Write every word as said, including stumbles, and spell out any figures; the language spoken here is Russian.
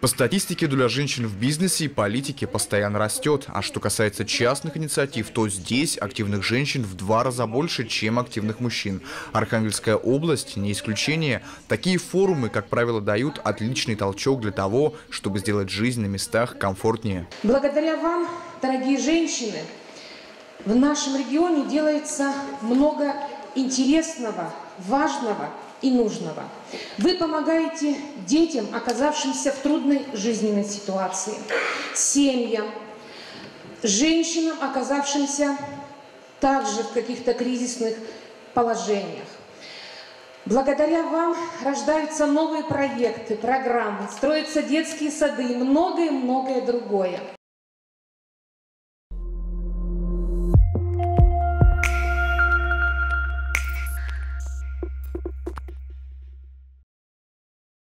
По статистике, доля женщин в бизнесе и политике постоянно растет. А что касается частных инициатив, то здесь активных женщин в два раза больше, чем активных мужчин. Архангельская область не исключение. Такие форумы, как правило, дают отличный толчок для того, чтобы сделать жизнь на местах комфортнее. Благодаря вам, дорогие женщины, в нашем регионе делается много интересного, важного и нужного. Вы помогаете детям, оказавшимся в трудной жизненной ситуации, семьям, женщинам, оказавшимся также в каких-то кризисных положениях. Благодаря вам рождаются новые проекты, программы, строятся детские сады и многое-многое другое.